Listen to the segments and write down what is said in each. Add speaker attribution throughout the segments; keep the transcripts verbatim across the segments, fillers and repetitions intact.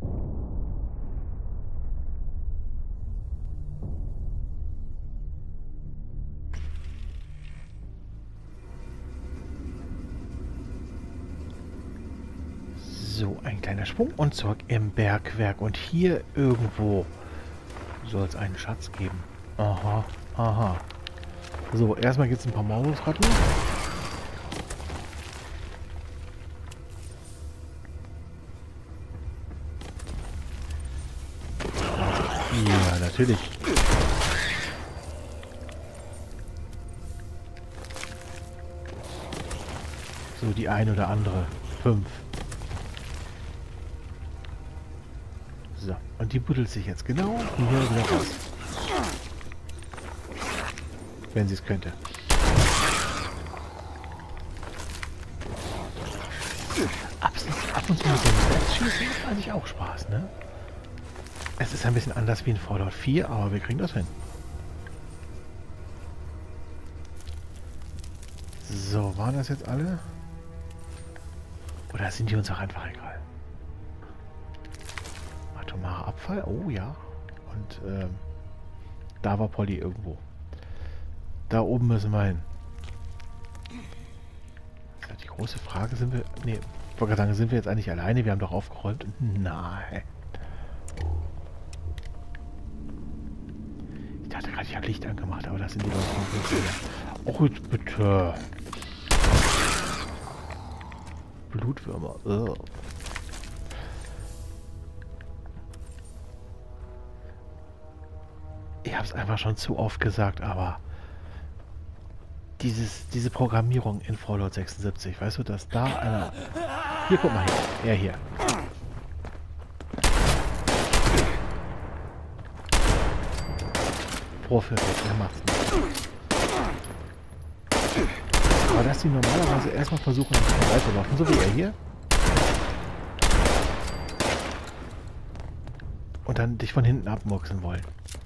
Speaker 1: So, ein kleiner Sprung und zurück im Bergwerk. Und hier irgendwo soll es einen Schatz geben. Aha, aha. So, erstmal gibt es ein paar Maulwurfsratten. Ja, natürlich. So, die ein oder andere. Fünf. So, und die buddelt sich jetzt genau hier wieder raus. Wenn sie es könnte. Ab, ab und zu mit dem Selbstschießen macht eigentlich auch Spaß, ne? Es ist ein bisschen anders wie in Fallout vier, aber wir kriegen das hin. So, waren das jetzt alle? Oder sind die uns auch einfach egal? Atomarer Abfall? Oh ja. Und ähm, da war Polly irgendwo. Da oben müssen wir hin. Ja, die große Frage, sind wir... Nee, ich wollte gerade sagen, sind wir jetzt eigentlich alleine? Wir haben doch aufgeräumt. Nein. Ich dachte gerade, ich habe Licht angemacht, aber das sind die Leute von hier. Och, jetzt bitte. Blutwürmer. Ugh. Ich habe es einfach schon zu oft gesagt, aber dieses, diese Programmierung in Fallout sechsundsiebzig, weißt du, dass da einer... Hier, guck mal hier. Er hier. Profilfeld, er macht's nicht. Aber dass die normalerweise erstmal versuchen, an vorbeizulaufen, so wie er hier. Und dann dich von hinten abmurksen wollen.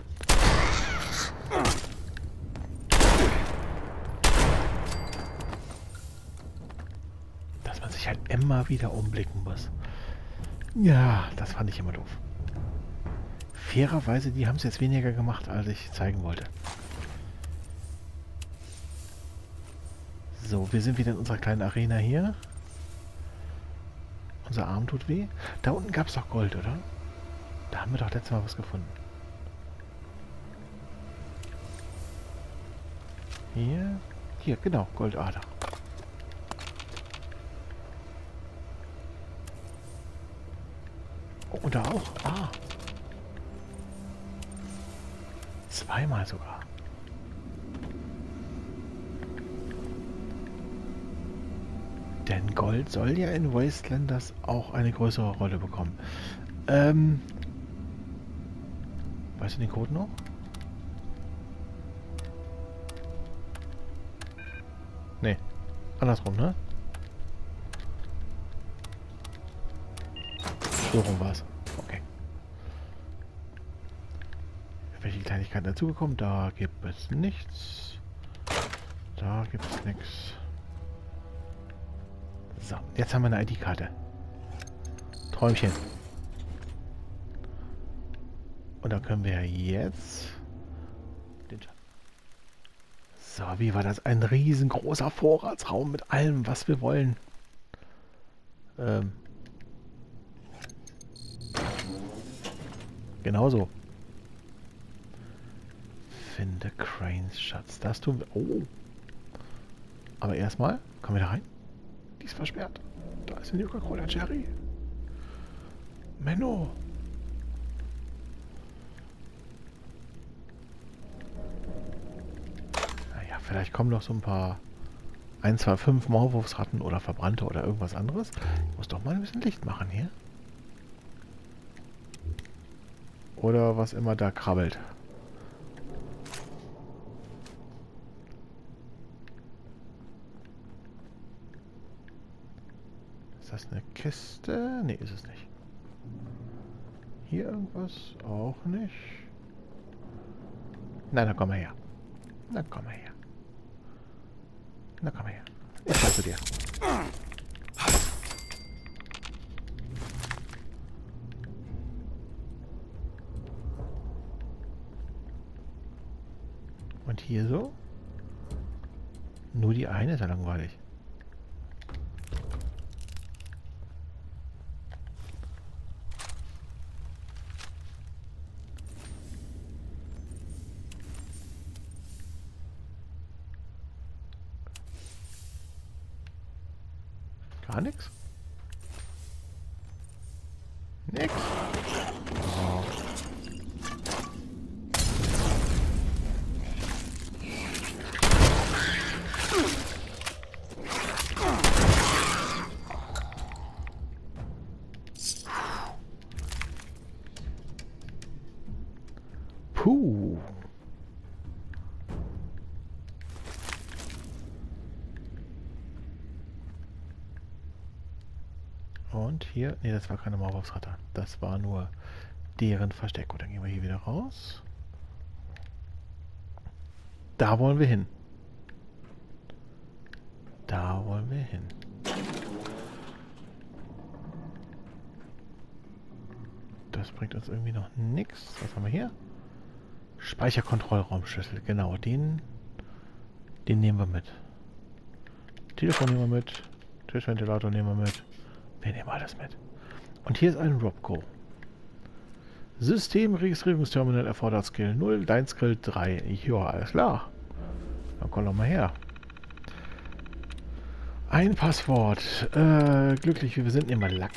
Speaker 1: Dass man sich halt immer wieder umblicken muss. Ja, das fand ich immer doof. Fairerweise, die haben es jetzt weniger gemacht, als ich zeigen wollte. So, wir sind wieder in unserer kleinen Arena hier. Unser Arm tut weh. Da unten gab es doch Gold, oder? Da haben wir doch letztes Mal was gefunden. Hier. Hier, genau, Goldader. Oh, und da auch. Ah. Zweimal sogar. Denn Gold soll ja in Wastelanders auch eine größere Rolle bekommen. Ähm. Weißt du den Code noch? Nee. Andersrum, ne? So rum war's. Okay. Welche Kleinigkeiten dazugekommen? Da gibt es nichts. Da gibt es nichts. So, jetzt haben wir eine I D-Karte. Träumchen. Und dann können wir jetzt... Den so, wie war das? Ein riesengroßer Vorratsraum mit allem, was wir wollen. Ähm. Genauso. Finde Cranes Schatz. Das tun wir... Oh. Aber erstmal, kommen wir da rein? Die ist versperrt. Da ist ein Coca-Cola Cherry. Menno. Naja, vielleicht kommen noch so ein paar... ein, zwei, fünf Maulwurfsratten oder Verbrannte oder irgendwas anderes. Ich muss doch mal ein bisschen Licht machen hier. Oder was immer da krabbelt. Ist das eine Kiste? Ne, ist es nicht. Hier irgendwas? Auch nicht. Na, dann komm mal her. Na, komm mal her. Na, komm mal her. Ich sag zu dir. Und hier so? Nur die eine ist ja langweilig. Gar nichts? Nix. Oh. Puh. Und hier, nee, das war keine Maulwurfsratte. Das war nur deren Versteck. Gut, dann gehen wir hier wieder raus. Da wollen wir hin. Da wollen wir hin. Das bringt uns irgendwie noch nichts. Was haben wir hier? Speicherkontrollraumschlüssel. Genau, den, den nehmen wir mit. Telefon nehmen wir mit. Tischventilator nehmen wir mit. Wir nehmen alles mit. Und hier ist ein Robco. Systemregistrierungsterminal erfordert Skill null, dein Skill drei. Ja, alles klar. Dann komm doch mal her. Ein Passwort. Äh, glücklich wie wir sind, nehmen wir Lack.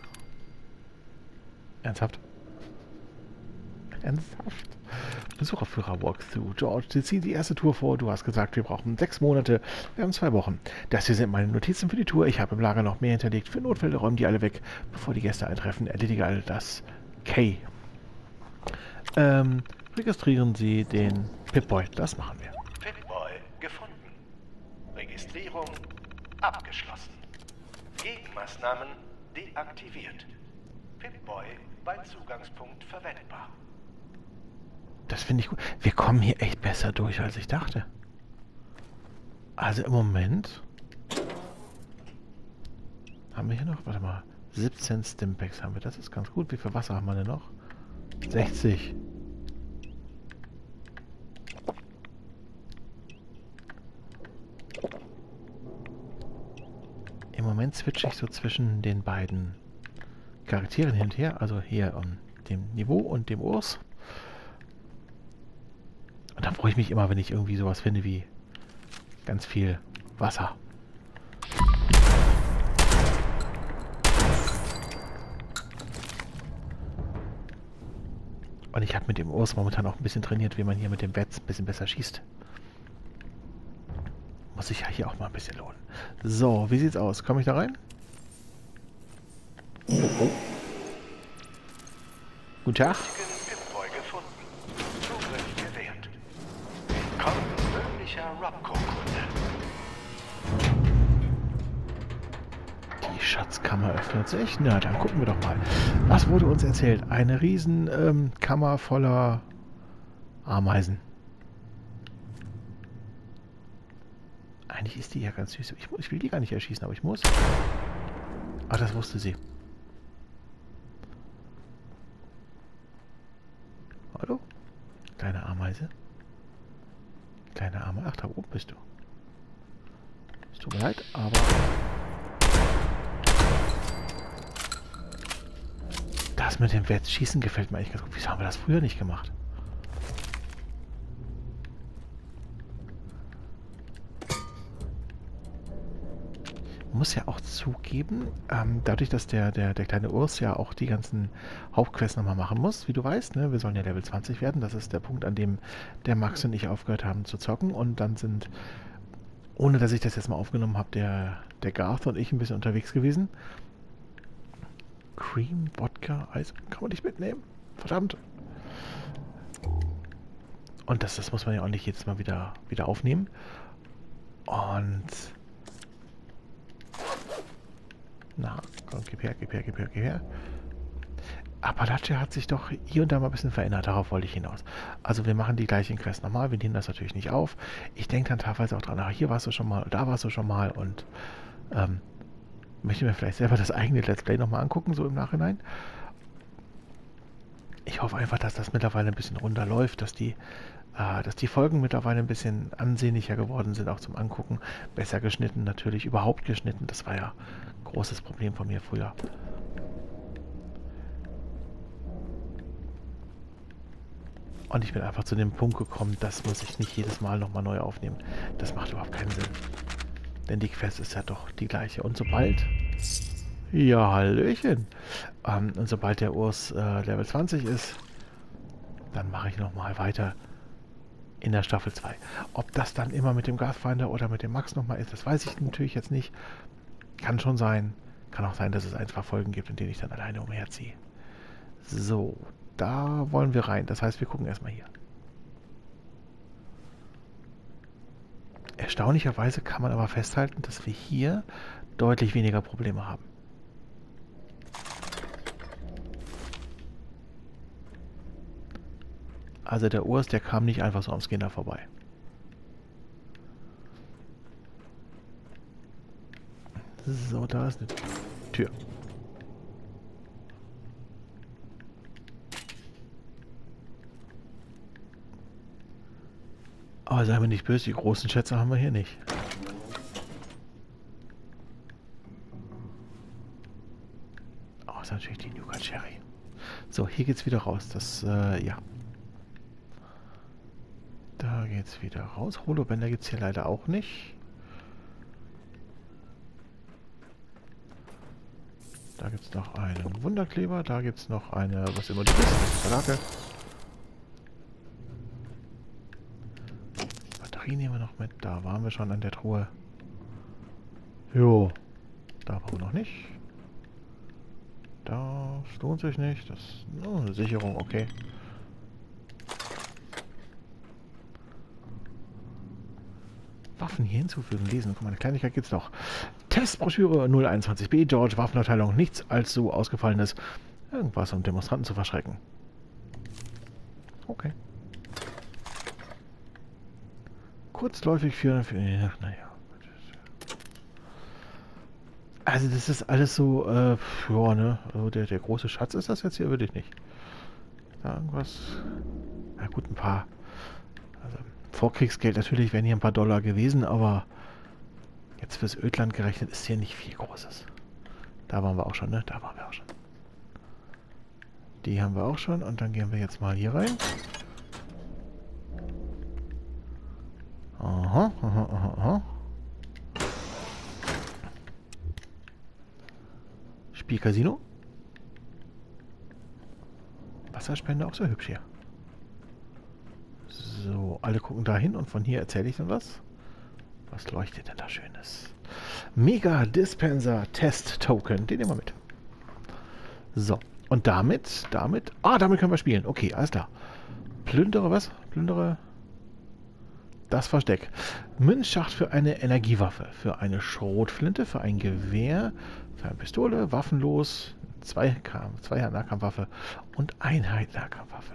Speaker 1: Ernsthaft? Ernsthaft? Besucherführer Walkthrough. George, Sie ziehen die erste Tour vor. Du hast gesagt, wir brauchen sechs Monate. Wir haben zwei Wochen. Das hier sind meine Notizen für die Tour. Ich habe im Lager noch mehr hinterlegt. Für Notfälle räumen die alle weg, bevor die Gäste eintreffen. Erledige all das. K. Ähm, registrieren Sie den Pip-Boy. Das machen wir.
Speaker 2: Pip-Boy gefunden. Registrierung abgeschlossen. Gegenmaßnahmen deaktiviert. Pip-Boy beim Zugangspunkt verwendbar.
Speaker 1: Das finde ich gut. Wir kommen hier echt besser durch, als ich dachte. Also im Moment haben wir hier noch, warte mal, siebzehn Stimpaks haben wir. Das ist ganz gut. Wie viel Wasser haben wir denn noch? sechzig. Im Moment switche ich so zwischen den beiden Charakteren hin und her. Also hier um, dem Niveau und dem Urs. Und dann freue ich mich immer, wenn ich irgendwie sowas finde wie ganz viel Wasser. Und ich habe mit dem Urs momentan auch ein bisschen trainiert, wie man hier mit dem Wetz ein bisschen besser schießt. Muss sich ja hier auch mal ein bisschen lohnen. So, wie sieht's aus? Komme ich da rein? Oh, oh. Guten Tag.
Speaker 2: Pip-Boy gefunden. Zugriff gewährt. Willkommen, möglicher Robco-Kunde.
Speaker 1: Die Schatzkammer öffnet sich. Na, dann gucken wir doch mal. Was wurde uns erzählt? Eine riesen ähm, Kammer voller Ameisen. Eigentlich ist die ja ganz süß. Ich, ich will die gar nicht erschießen, aber ich muss. Ach, das wusste sie. Hallo? Kleine Ameise. Kleine Ameise. Ach, da oben bist du. Es tut mir leid, aber... Das mit dem Schießen gefällt mir eigentlich ganz gut. Wieso haben wir das früher nicht gemacht? Muss ja auch zugeben, ähm, dadurch, dass der, der, der kleine Urs ja auch die ganzen Hauptquests nochmal machen muss, wie du weißt, ne? Wir sollen ja Level zwanzig werden. Das ist der Punkt, an dem der Max und ich aufgehört haben zu zocken. Und dann sind, ohne dass ich das jetzt mal aufgenommen habe, der, der Garth und ich ein bisschen unterwegs gewesen. Cream, Wodka, Eis, kann man nicht mitnehmen. Verdammt. Und das, das muss man ja auch nicht jedes Mal wieder, wieder aufnehmen. Und... Na, komm, gib her, gib her, gib her, gib her. Appalachia hat sich doch hier und da mal ein bisschen verändert. Darauf wollte ich hinaus. Also wir machen die gleichen Quests nochmal. Wir nehmen das natürlich nicht auf. Ich denke dann teilweise auch dran, ach, hier warst du schon mal, da warst du schon mal. Und ähm, möchte mir vielleicht selber das eigene Let's Play nochmal angucken, so im Nachhinein. Ich hoffe einfach, dass das mittlerweile ein bisschen runter läuft, dass die äh, dass die Folgen mittlerweile ein bisschen ansehnlicher geworden sind, auch zum Angucken. Besser geschnitten natürlich, überhaupt geschnitten. Das war ja ein großes Problem von mir früher. Und ich bin einfach zu dem Punkt gekommen, das muss ich nicht jedes Mal nochmal neu aufnehmen. Das macht überhaupt keinen Sinn. Denn die Quest ist ja doch die gleiche. Und sobald... Ja, Hallöchen. Ähm, und sobald der Urs äh, Level zwanzig ist, dann mache ich nochmal weiter in der Staffel zwei. Ob das dann immer mit dem Gasfinder oder mit dem Max nochmal ist, das weiß ich natürlich jetzt nicht. Kann schon sein. Kann auch sein, dass es ein, zwei Folgen gibt, in denen ich dann alleine umherziehe. So, da wollen wir rein. Das heißt, wir gucken erstmal hier. Erstaunlicherweise kann man aber festhalten, dass wir hier deutlich weniger Probleme haben. Also der Urs, der kam nicht einfach so am Scanner vorbei. So, da ist eine Tür. Aber seien wir nicht böse, die großen Schätze haben wir hier nicht. Oh, ist natürlich die Nougat Cherry. So, hier geht's wieder raus. Das, äh, ja. Da geht's wieder raus. Holobänder gibt's hier leider auch nicht. Da gibt's noch einen Wunderkleber. Da gibt's noch eine, was immer das ist, Salate. Batterie nehmen wir noch mit. Da waren wir schon an der Truhe. Jo. Da waren wir noch nicht. Das lohnt sich nicht. Das ist oh, eine Sicherung, okay. Waffen hier hinzufügen, lesen. Guck mal, eine Kleinigkeit gibt's noch. Testbroschüre null einundzwanzig b, George, Waffenabteilung, nichts als so ausgefallenes. Irgendwas, um Demonstranten zu verschrecken. Okay. Kurzläufig für... für naja. Also das ist alles so, äh, ja, ne, also der, der große Schatz ist das jetzt hier, würde ich nicht. Da irgendwas, na gut, ein paar, also Vorkriegsgeld natürlich wären hier ein paar Dollar gewesen, aber jetzt fürs Ödland gerechnet ist hier nicht viel Großes. Da waren wir auch schon, ne, da waren wir auch schon. Die haben wir auch schon und dann gehen wir jetzt mal hier rein. Aha, aha, aha, aha. Spielcasino. Wasserspende auch so hübsch hier. So, alle gucken da hin und von hier erzähle ich dann was. Was leuchtet denn da Schönes? Mega Dispenser Test Token. Den nehmen wir mit. So, und damit, damit, ah, damit können wir spielen. Okay, alles klar. Plündere was? Plündere das Versteck. Münzschacht für eine Energiewaffe, für eine Schrotflinte, für ein Gewehr, für eine Pistole, waffenlos, zwei Nahkampfwaffe und Einheit-Nahkampfwaffe.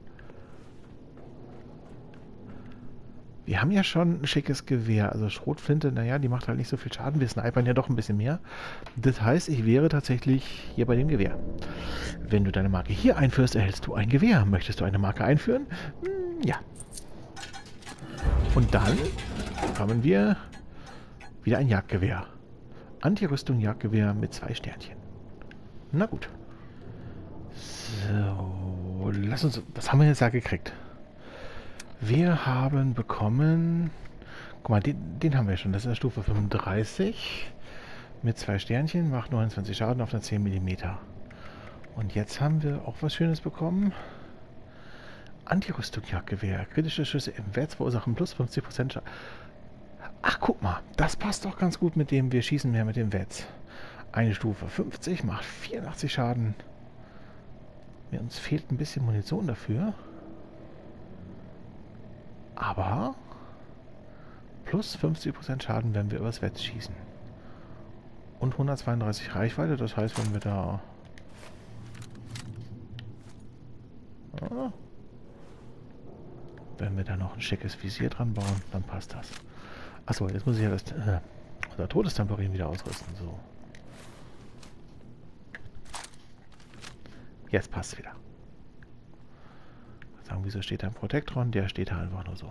Speaker 1: Wir haben ja schon ein schickes Gewehr, also Schrotflinte, naja, die macht halt nicht so viel Schaden, wir snipern ja doch ein bisschen mehr. Das heißt, ich wäre tatsächlich hier bei dem Gewehr. Wenn du deine Marke hier einführst, erhältst du ein Gewehr. Möchtest du eine Marke einführen? Hm, ja. Und dann bekommen wir wieder ein Jagdgewehr. Anti-Rüstung Jagdgewehr mit zwei Sternchen. Na gut. So, lass uns... Was haben wir jetzt da gekriegt? Wir haben bekommen... Guck mal, den, den haben wir schon. Das ist der Stufe fünfunddreißig. Mit zwei Sternchen. Macht neunundzwanzig Schaden auf einer zehn Millimeter. Und jetzt haben wir auch was Schönes bekommen. Anti-Rüstung Jagdgewehr. Kritische Schüsse im Wert verursachen plus fünfzig Prozent Schaden. Ach, guck mal. Das passt doch ganz gut mit dem, wir schießen mehr mit dem Wetz. Eine Stufe fünfzig macht vierundachtzig Schaden. Mir uns fehlt ein bisschen Munition dafür. Aber plus fünfzig Prozent Schaden, wenn wir übers Wetz schießen. Und hundertzweiunddreißig Reichweite, das heißt, wenn wir da... Ah, wenn wir da noch ein schickes Visier dran bauen, dann passt das. Achso, jetzt muss ich ja das äh, unser Todestemperin wieder ausrüsten. So. Jetzt passt es wieder. Sagen, wieso steht da ein Protektron? Der steht da einfach nur so.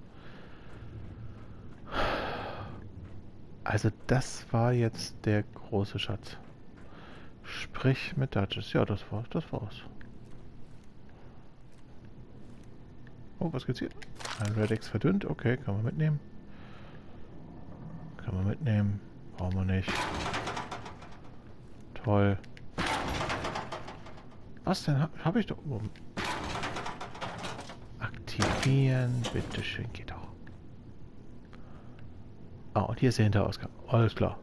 Speaker 1: Also das war jetzt der große Schatz. Sprich mit Duchess. Ja, das war's, das war's. Oh, was gibt's hier? Ein Radix verdünnt. Okay, kann man mitnehmen. Kann man mitnehmen. Brauchen wir nicht. Toll. Was denn? Habe hab ich doch... Oh. Aktivieren. Bitteschön, geht auch. Ah, und hier ist der Hinterausgang. Alles klar.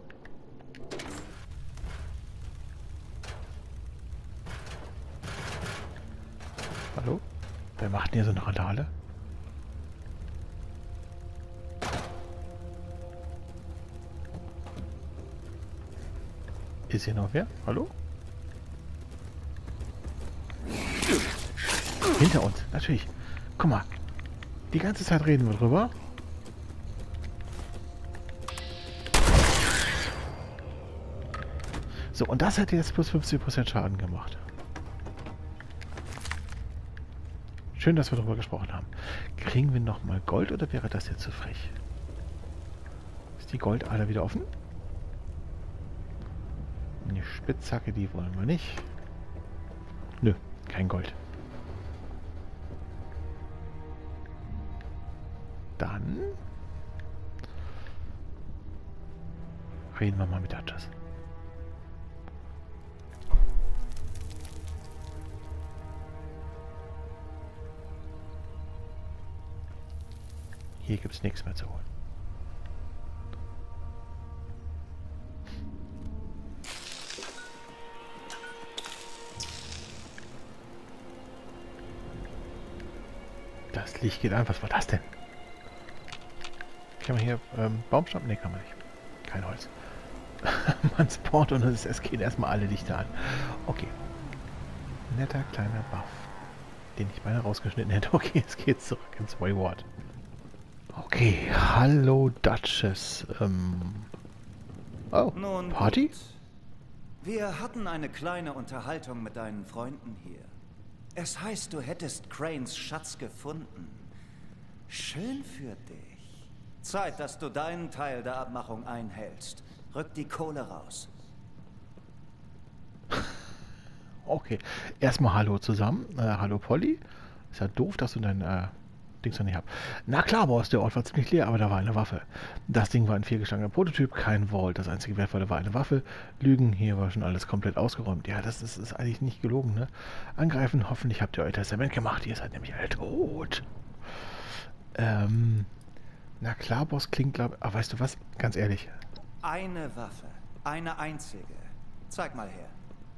Speaker 1: Hallo? Wer macht denn hier so eine Randale? Ist hier noch wer? Hallo? Hinter uns, natürlich. Guck mal. Die ganze Zeit reden wir drüber. So, und das hat jetzt plus fünfzig Prozent Schaden gemacht. Schön, dass wir darüber gesprochen haben. Kriegen wir nochmal Gold oder wäre das jetzt zu frech? Ist die Goldader wieder offen? Eine Spitzhacke, die wollen wir nicht. Nö, kein Gold. Dann reden wir mal mit Duchess. Hier gibt es nichts mehr zu holen. Das Licht geht an. Was war das denn? Kann man hier ähm, Baumstamm? Ne, kann man nicht. Kein Holz. Man spawnt und es, es gehen erstmal alle Lichter an. Okay. Netter kleiner Buff. Den ich beinahe rausgeschnitten hätte. Okay, es geht zurück ins Wayward. Okay, hallo Duchess. Ähm. Oh,
Speaker 3: Nun
Speaker 1: Party?
Speaker 3: gut. Wir hatten eine kleine Unterhaltung mit deinen Freunden hier. Es heißt, du hättest Cranes Schatz gefunden. Schön für dich. Zeit, dass du deinen Teil der Abmachung einhältst. Rück die Kohle raus.
Speaker 1: Okay, erstmal hallo zusammen. Äh, hallo Polly. Ist ja doof, dass du dein äh, Dings noch nicht hast. Na klar, Boss, der Ort war ziemlich leer, aber da war eine Waffe. Das Ding war ein viergeschlagener Prototyp, kein Vault. Das einzige Wertvolle war eine Waffe. Lügen, hier war schon alles komplett ausgeräumt. Ja, das ist, ist eigentlich nicht gelogen, ne? Angreifen, hoffentlich habt ihr euer Testament gemacht. Ihr seid nämlich alle tot. Ähm, na klar, Boss klingt, glaube ich... Ah, weißt du was? Ganz ehrlich.
Speaker 3: Eine Waffe. Eine einzige. Zeig mal her.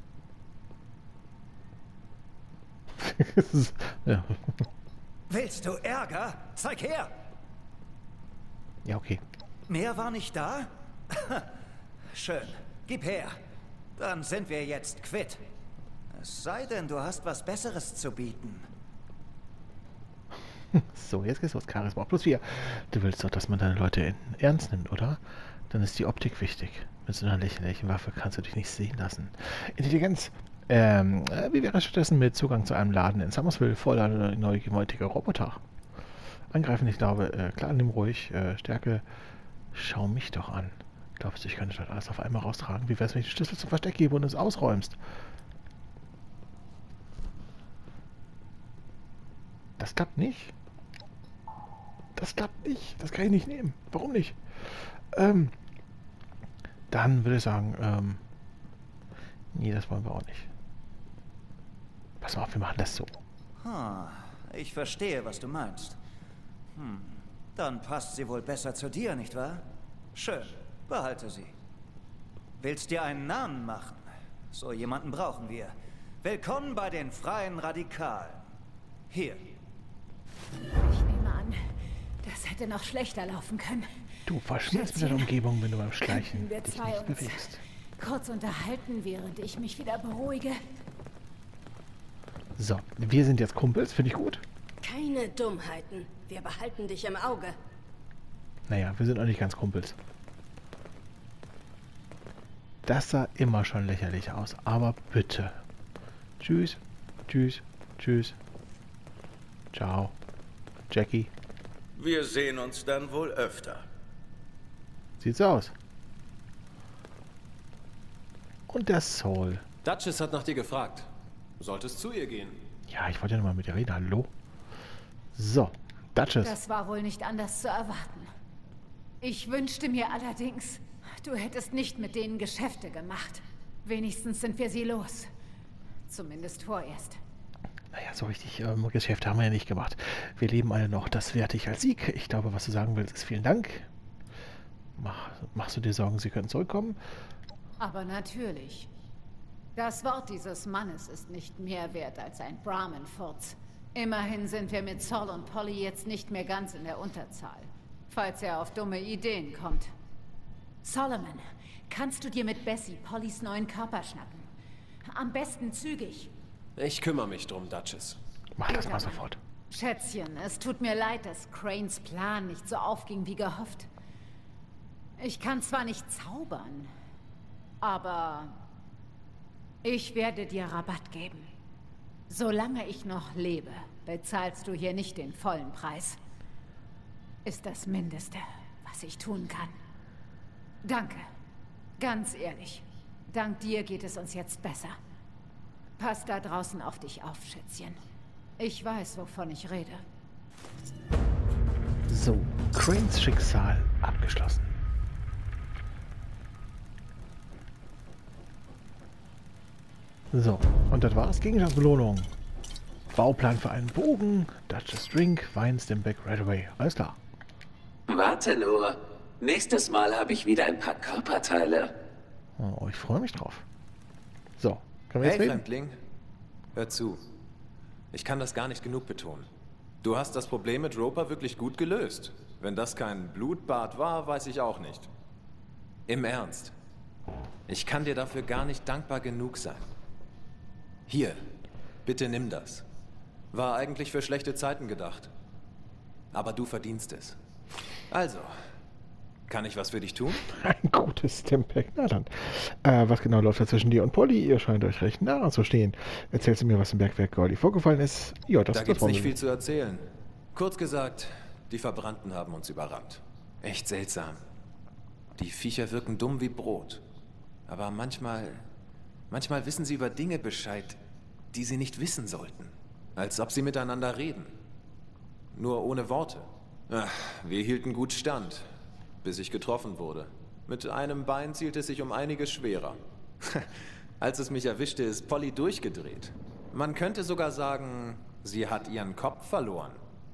Speaker 1: Ja.
Speaker 3: Willst du Ärger? Zeig her!
Speaker 1: Ja, okay.
Speaker 3: Mehr war nicht da? Schön. Gib her. Dann sind wir jetzt quitt. Es sei denn, du hast was Besseres zu bieten.
Speaker 1: So, jetzt geht's los. Charisma plus vier. Du willst doch, dass man deine Leute in ernst nimmt, oder? Dann ist die Optik wichtig. Mit so einer lächerlichen Waffe kannst du dich nicht sehen lassen. Intelligenz. Ähm, äh, wie wäre es stattdessen mit Zugang zu einem Laden in Summersville voller neugemäutiger Roboter? Angreifen, ich glaube, äh, klar, nimm ruhig. Äh, Stärke, schau mich doch an. Glaubst du, ich könnte das alles auf einmal raustragen? Wie wär's, wenn ich den Schlüssel zum Versteck gebe und es ausräumst? Das klappt nicht. Das klappt nicht. Das kann ich nicht nehmen. Warum nicht? Ähm, dann würde ich sagen, ähm, nee, das wollen wir auch nicht. Pass mal auf, wir machen das so.
Speaker 3: Hm, ich verstehe, was du meinst. Hm, dann passt sie wohl besser zu dir, nicht wahr? Schön, behalte sie. Willst dir einen Namen machen? So jemanden brauchen wir. Willkommen bei den Freien Radikalen. Hier.
Speaker 4: Ich nehme an, das hätte noch schlechter laufen können.
Speaker 1: Du verschmierst mit deiner Umgebung, wenn du beim Schleichen
Speaker 4: Wir
Speaker 1: dich
Speaker 4: zwei
Speaker 1: nicht
Speaker 4: uns
Speaker 1: bewegst.
Speaker 4: kurz unterhalten, während ich mich wieder beruhige.
Speaker 1: So, wir sind jetzt Kumpels, finde ich gut.
Speaker 5: Keine Dummheiten. Wir behalten dich im Auge.
Speaker 1: Naja, wir sind auch nicht ganz Kumpels. Das sah immer schon lächerlich aus, aber bitte. Tschüss, tschüss, tschüss. Ciao. Jackie.
Speaker 6: Wir sehen uns dann wohl öfter.
Speaker 1: Sieht so aus. Und der Soul.
Speaker 7: Duchess hat nach dir gefragt. Du solltest zu ihr gehen.
Speaker 1: Ja, ich wollte ja noch mal mit ihr reden. Hallo? So, Duchess.
Speaker 4: Das war wohl nicht anders zu erwarten. Ich wünschte mir allerdings, du hättest nicht mit denen Geschäfte gemacht. Wenigstens sind wir sie los. Zumindest vorerst.
Speaker 1: Naja, so richtig ähm, Geschäfte haben wir ja nicht gemacht. Wir leben alle noch. Das werte ich als Sieg. Ich glaube, was du sagen willst, ist vielen Dank. Mach, machst du dir Sorgen, sie können zurückkommen?
Speaker 4: Aber natürlich. Das Wort dieses Mannes ist nicht mehr wert als ein Brahmin-Furz. Immerhin sind wir mit Sol und Polly jetzt nicht mehr ganz in der Unterzahl. Falls er auf dumme Ideen kommt. Solomon, kannst du dir mit Bessie Pollys neuen Körper schnappen? Am besten zügig.
Speaker 7: Ich kümmere mich drum, Duchess.
Speaker 1: Mach das mal sofort.
Speaker 4: Schätzchen, es tut mir leid, dass Cranes Plan nicht so aufging wie gehofft. Ich kann zwar nicht zaubern, aber ich werde dir Rabatt geben. Solange ich noch lebe, bezahlst du hier nicht den vollen Preis. Ist das Mindeste, was ich tun kann. Danke. Ganz ehrlich. Dank dir geht es uns jetzt besser. Pass da draußen auf dich auf, Schätzchen. Ich weiß, wovon ich rede.
Speaker 1: So, Cranes Schicksal abgeschlossen. So, und das war's. Gegenstandsbelohnung. Bauplan für einen Bogen, Duchess Drink, Weinstimbeck, Redaway. Alles klar.
Speaker 8: Warte nur. Nächstes Mal habe ich wieder ein paar Körperteile.
Speaker 1: Oh, ich freue mich drauf. So, können wir
Speaker 7: Hey,
Speaker 1: jetzt reden?
Speaker 7: Fremdling. Hör zu. Ich kann das gar nicht genug betonen. Du hast das Problem mit Roper wirklich gut gelöst. Wenn das kein Blutbad war, weiß ich auch nicht. Im Ernst. Ich kann dir dafür gar nicht dankbar genug sein. Hier, bitte nimm das. War eigentlich für schlechte Zeiten gedacht. Aber du verdienst es. Also, kann ich was für dich tun?
Speaker 1: Ein gutes Stimpack. Na dann. Äh, was genau läuft da zwischen dir und Polly? Ihr scheint euch recht nah zu stehen. Erzählst du mir, was im Bergwerk Gordy vorgefallen ist? Ja, das
Speaker 7: Da
Speaker 1: das
Speaker 7: gibt's
Speaker 1: wollen
Speaker 7: nicht
Speaker 1: wir
Speaker 7: viel zu erzählen. Kurz gesagt, die Verbrannten haben uns überrannt. Echt seltsam. Die Viecher wirken dumm wie Brot. Aber manchmal... Manchmal wissen sie über Dinge Bescheid, die sie nicht wissen sollten. Als ob sie miteinander reden. Nur ohne Worte. Ach, wir hielten gut stand, bis ich getroffen wurde. Mit einem Bein zielt es sich um einiges schwerer. Als es mich erwischte, ist Polly durchgedreht. Man könnte sogar sagen, sie hat ihren Kopf verloren.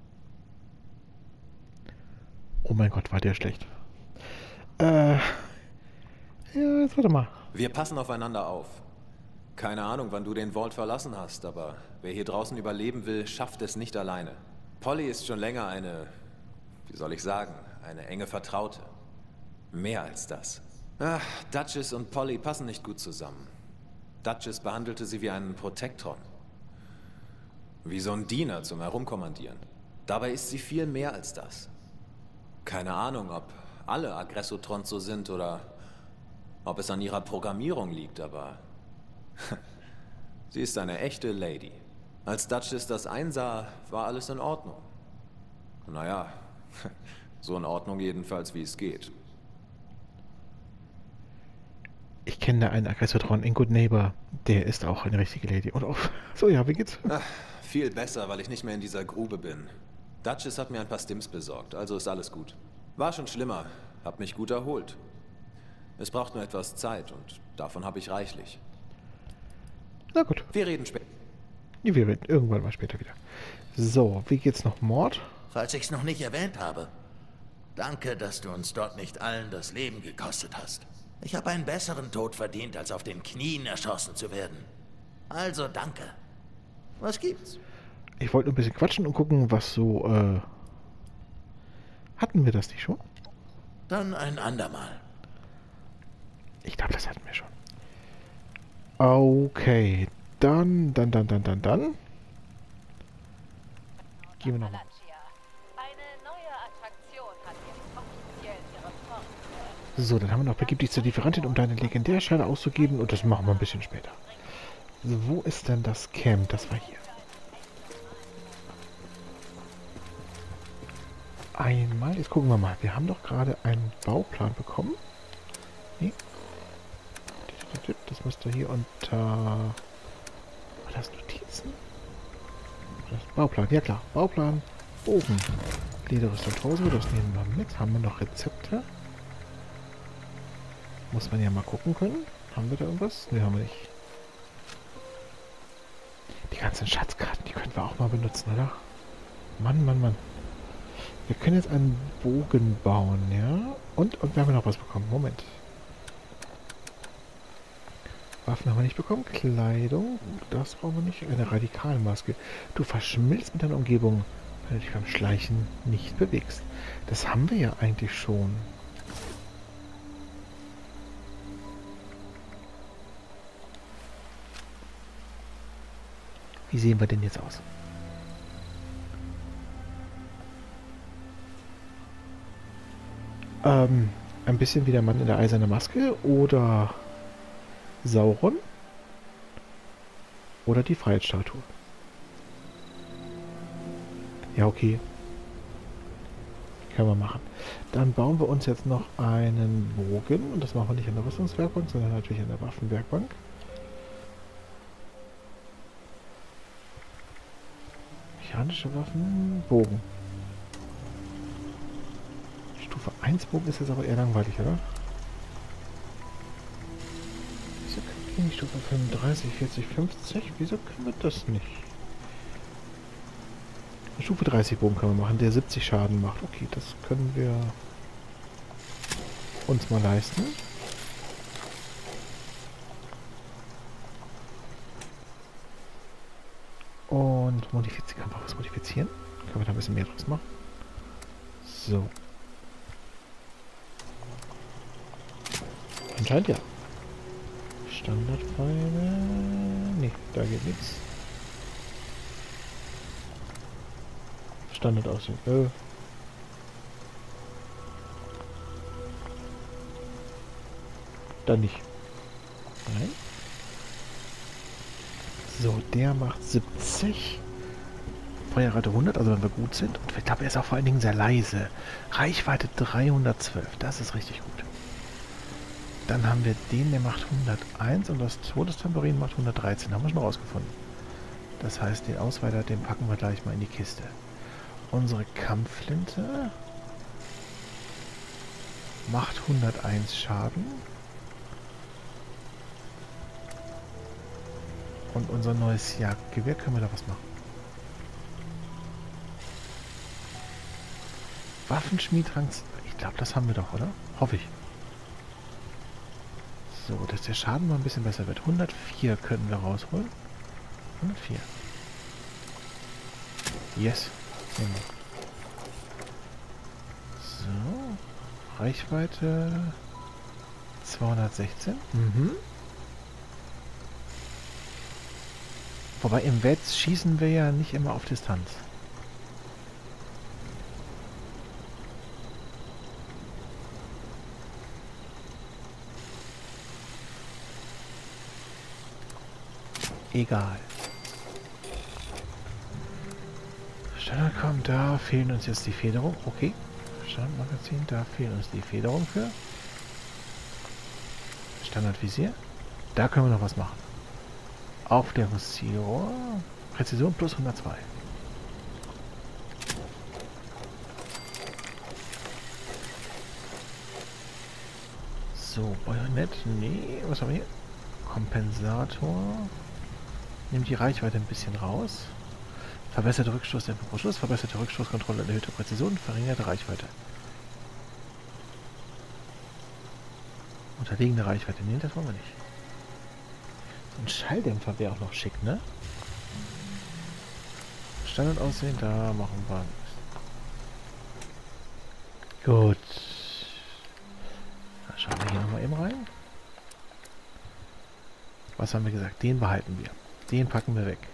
Speaker 1: Oh mein Gott, war der schlecht. Äh... Ja, jetzt warte mal.
Speaker 7: Wir passen aufeinander auf. Keine Ahnung, wann du den Vault verlassen hast, aber wer hier draußen überleben will, schafft es nicht alleine. Polly ist schon länger eine, wie soll ich sagen, eine enge Vertraute. Mehr als das. Ach, Duchess und Polly passen nicht gut zusammen. Duchess behandelte sie wie einen Protektron. Wie so ein Diener zum Herumkommandieren. Dabei ist sie viel mehr als das. Keine Ahnung, ob alle Aggressotrons so sind oder ob es an ihrer Programmierung liegt, aber sie ist eine echte Lady. Als Duchess das einsah, war alles in Ordnung. Naja, so in Ordnung jedenfalls, wie es geht.
Speaker 1: Ich kenne da einen Aggressortron in Good Neighbor. Der ist auch eine richtige Lady. Und auch... So, ja, wie geht's?
Speaker 7: Ach, viel besser, weil ich nicht mehr in dieser Grube bin. Duchess hat mir ein paar Stims besorgt, also ist alles gut. War schon schlimmer, hab mich gut erholt. Es braucht nur etwas Zeit und davon habe ich reichlich.
Speaker 1: Na gut.
Speaker 7: Wir reden später.
Speaker 1: Wir reden irgendwann mal später wieder. So, wie geht's noch? Mord?
Speaker 9: Falls ich's noch nicht erwähnt habe. Danke, dass du uns dort nicht allen das Leben gekostet hast. Ich habe einen besseren Tod verdient, als auf den Knien erschossen zu werden. Also danke. Was gibt's?
Speaker 1: Ich wollte ein bisschen quatschen und gucken, was so, äh... Hatten wir das nicht schon?
Speaker 9: Dann ein andermal.
Speaker 1: Ich glaube, das hatten wir schon. Okay. Dann, dann, dann, dann, dann, dann. Gehen wir nochmal. So, dann haben wir noch, begib dich zur Lieferantin, um deine Legendärscheine auszugeben. Und das machen wir ein bisschen später. So, wo ist denn das Camp? Das war hier. einmal, jetzt gucken wir mal, wir haben doch gerade einen Bauplan bekommen. Nee. Das müsste hier unter... War das Notizen? Das Bauplan, ja klar. Bauplan, Bogen. Lederrüstung Torso, das nehmen wir mit. Haben wir noch Rezepte? Muss man ja mal gucken können. Haben wir da irgendwas? Ne, haben wir nicht. Die ganzen Schatzkarten, die können wir auch mal benutzen, oder? Mann, Mann, Mann. Wir können jetzt einen Bogen bauen, ja? Und, und wir haben noch was bekommen. Moment. Waffen haben wir nicht bekommen. Kleidung, das brauchen wir nicht. Eine Radikalmaske. Du verschmilzt mit deiner Umgebung, wenn du dich beim Schleichen nicht bewegst. Das haben wir ja eigentlich schon. Wie sehen wir denn jetzt aus? Ähm, ein bisschen wie der Mann in der eisernen Maske oder Sauron oder die Freiheitsstatue. Ja, okay. Können wir machen. Dann bauen wir uns jetzt noch einen Bogen und das machen wir nicht an der Rüstungswerkbank, sondern natürlich an der Waffenwerkbank. Mechanische Waffen, Bogen. Stufe eins Bogen ist jetzt aber eher langweilig, oder? Wieso können wir nicht Stufe fünfunddreißig, vierzig, fünfzig? Wieso können wir das nicht? Stufe dreißig Bogen können wir machen, der siebzig Schaden macht. Okay, das können wir uns mal leisten. Und modifizieren. Kann man was modifizieren? Können wir da ein bisschen mehr draus machen? So. Anscheinend ja. Standardpfeile. Nee, da geht nichts. Standard aussehen. Äh. Dann nicht. Nein. So, der macht siebzig. Feuerrate hundert, also wenn wir gut sind. Und ich glaube, er ist auch vor allen Dingen sehr leise. Reichweite dreihundertzwölf, das ist richtig gut. Dann haben wir den, der macht hunderteins und das Todestambourin macht hundertdreizehn. Haben wir schon rausgefunden. Das heißt, den Ausweiter, den packen wir gleich mal in die Kiste. Unsere Kampfflinte macht hunderteins Schaden. Und unser neues Jagdgewehr, können wir da was machen? Waffenschmied Rang, ich glaube, das haben wir doch, oder? Hoffe ich. So, dass der Schaden mal ein bisschen besser wird. hundertvier können wir rausholen. hundertvier. Yes. Nehmen wir. So. Reichweite zweihundertsechzehn. Mhm. Wobei im Wetz schießen wir ja nicht immer auf Distanz. Egal. Standard kommt, da fehlen uns jetzt die Federung. Okay. Standardmagazin, da fehlen uns die Federung für. Standardvisier. Da können wir noch was machen. Aufklärungszielrohr. Präzision plus hundertzwei. So, Bajonett. Nee, was haben wir hier? Kompensator. Nimmt die Reichweite ein bisschen raus. Verbesserte Rückstoßdämpfer pro Schuss, verbesserte Rückstoßkontrolle, erhöhte Präzision, verringerte Reichweite. Unterliegende Reichweite. Nee, das wollen wir nicht. So ein Schalldämpfer wäre auch noch schick, ne? Standard aussehen, da machen wir nichts. Gut. Dann schauen wir hier nochmal eben rein. Was haben wir gesagt? Den behalten wir. Den packen wir weg.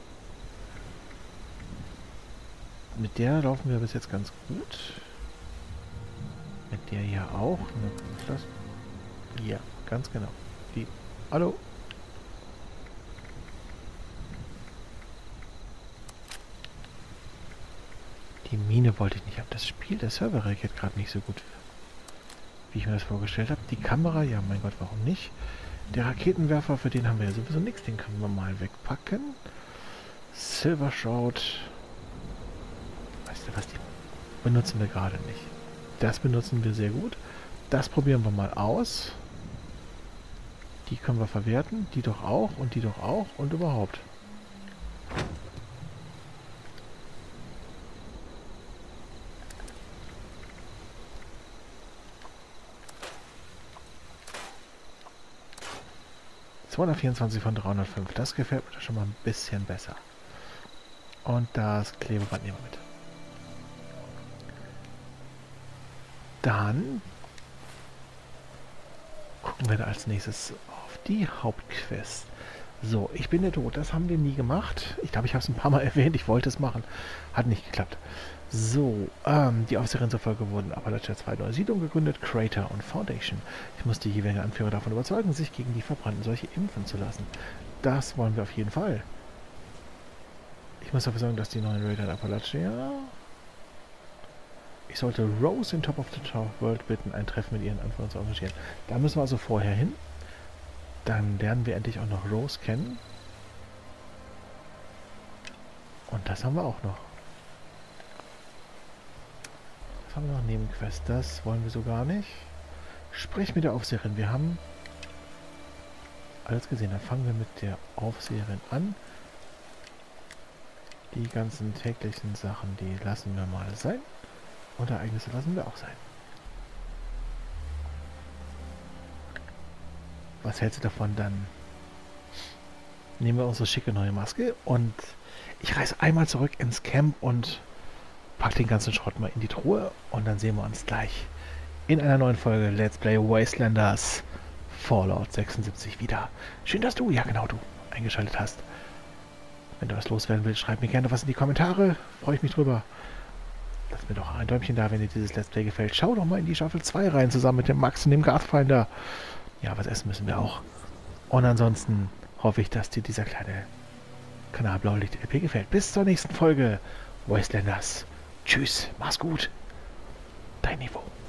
Speaker 1: Mit der laufen wir bis jetzt ganz gut. Mit der hier auch. Das? Ja, ganz genau. Die. Hallo. Die Mine wollte ich nicht haben. Das Spiel, der Server reagiert gerade nicht so gut, wie ich mir das vorgestellt habe. Die Kamera, ja, mein Gott, warum nicht? Der Raketenwerfer, für den haben wir ja sowieso nichts. Den können wir mal wegpacken. Silver Shroud. Weißt du was, die benutzen wir gerade nicht. Das benutzen wir sehr gut. Das probieren wir mal aus. Die können wir verwerten. Die doch auch und die doch auch und überhaupt. zweihundertvierundzwanzig von dreihundertfünf. Das gefällt mir schon mal ein bisschen besser. Und das Klebeband nehmen wir mit. Dann gucken wir da als nächstes auf die Hauptquest. So, ich bin der Tod. Das haben wir nie gemacht. Ich glaube, ich habe es ein paar Mal erwähnt. Ich wollte es machen. Hat nicht geklappt. So, ähm, die Aufseherin zur Folge wurden Appalachia zwei neue Siedlungen gegründet, Crater und Foundation. Ich muss die jeweiligen Anführer davon überzeugen, sich gegen die verbrannten Seuche impfen zu lassen. Das wollen wir auf jeden Fall. Ich muss dafür sorgen, dass die neuen Raider in Appalachia... Ich sollte Rose in Top of the Top World bitten, ein Treffen mit ihren Anführern zu engagieren. Da müssen wir also vorher hin. Dann lernen wir endlich auch noch Rose kennen. Und das haben wir auch noch. Was haben wir noch? Nebenquest. Das wollen wir so gar nicht. Sprich mit der Aufseherin. Wir haben alles gesehen. Dann fangen wir mit der Aufseherin an. Die ganzen täglichen Sachen, die lassen wir mal sein. Und Ereignisse lassen wir auch sein. Was hältst du davon? Dann nehmen wir unsere schicke neue Maske und ich reise einmal zurück ins Camp und pack den ganzen Schrott mal in die Truhe und dann sehen wir uns gleich in einer neuen Folge Let's Play Wastelanders Fallout sechsundsiebzig wieder. Schön, dass du, ja genau du, eingeschaltet hast. Wenn du was loswerden willst, schreib mir gerne was in die Kommentare. Freue ich mich drüber. Lass mir doch ein Däumchen da, wenn dir dieses Let's Play gefällt. Schau doch mal in die Staffel zwei rein, zusammen mit dem Max und dem Garthfinder. Ja, was essen müssen wir auch. Und ansonsten hoffe ich, dass dir dieser kleine Kanal Blaulicht L P gefällt. Bis zur nächsten Folge Wastelanders. Tschüss, mach's gut. Dein Niveau.